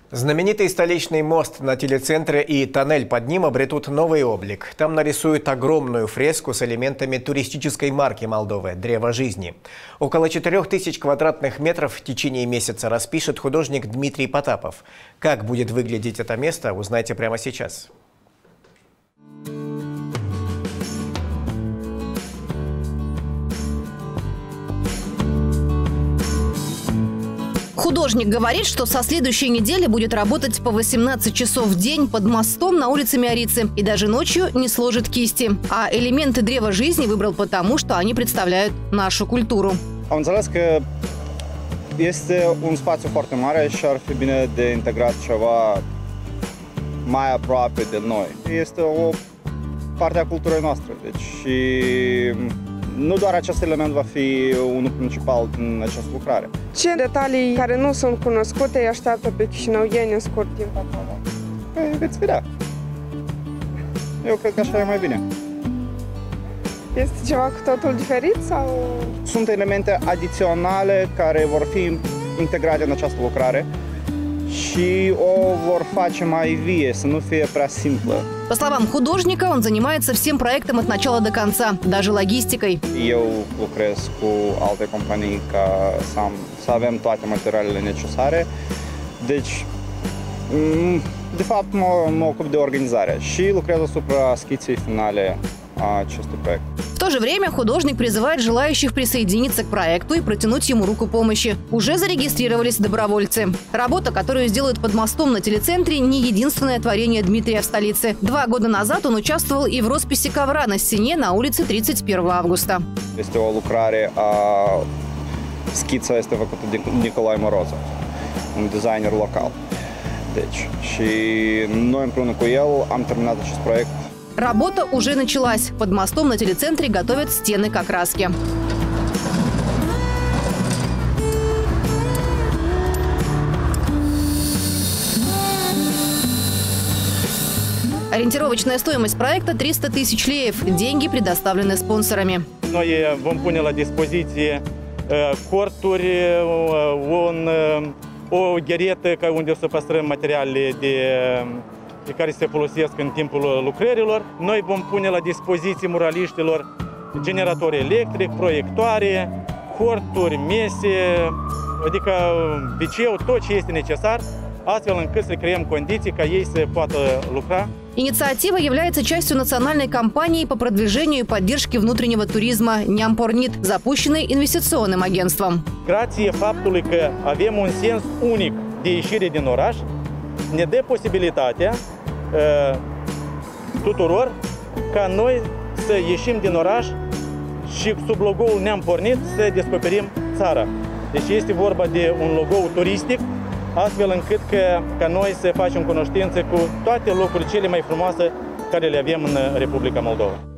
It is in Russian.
Знаменитый столичный мост на телецентре и тоннель под ним обретут новый облик. Там нарисуют огромную фреску с элементами туристической марки Молдовы «Древо жизни». Около 4000 квадратных метров в течение месяца распишет художник Дмитрий Потапов. Как будет выглядеть это место, узнайте прямо сейчас. Художник говорит, что со следующей недели будет работать по 18 часов в день под мостом на улице Миарицы и даже ночью не сложит кисти. А элементы древа жизни vibral потому, что они представляют нашу культуру. Am înțeles că este un spațiu foarte mare și ar fi bine de integrat ceva mai aproape de noi. Este o parte a culturii noastre, deci nu doar acest element va fi unul principal în această lucrare. Ce detalii care nu sunt cunoscute îi așteaptă pe chișinăuieni în scurt timp acolo? Păi, veți vedea. Eu cred că așa e mai bine. Este ceva cu totul diferit sau? Sunt elemente adiționale care vor fi integrate în această lucrare și o vor face mai vie, să nu fie prea simplă. По словам художника, он занимается всем проектом от начала до конца, даже логистикой. Eu lucrez cu alte companii ca să avem toate materialele necesare. Deci, de fapt, mă ocup de organizare și lucrez asupra schiței finale a acestui proiect. В то же время художник призывает желающих присоединиться к проекту и протянуть ему руку помощи. Уже зарегистрировались добровольцы. Работа, которую сделают под мостом на телецентре, не единственное творение Дмитрия в столице. 2 года назад он участвовал и в росписи ковра на стене на улице 31 августа. Este o lucrare schița este făcută de Nicolae Morozov, un designer local. Deci, și noi împreună cu el am terminat acest proiect. Работа уже началась. Под мостом на телецентре готовят стены к окраске. Ориентировочная стоимость проекта – 300 тысяч леев. Деньги предоставлены спонсорами. Noi vom pune la dispoziție corturi, o gheretă unde o să păstrăm materialele care se folosesc în timpul lucrărilor. Noi vom pune la dispoziție muraliștilor generatori electric, proiectoare, corturi, mese, adică viceu, tot ce este necesar, astfel încât să creăm condiții ca ei să poată lucra. Инициатива является частью национальной кампании по продвижению и поддержке внутреннего туризма «Неампорнит», запущенной инвестиционным агентством. Grație faptului că avem un sens unic de ieșire din oraș, ne dă posibilitatea tuturor ca noi să ieșim din oraș și sub logo-ul Ne-am pornit să descoperim țara. Deci este vorba de un logo turistic, astfel încât ca noi să facem cunoștință cu toate locurile cele mai frumoase care le avem în Republica Moldova.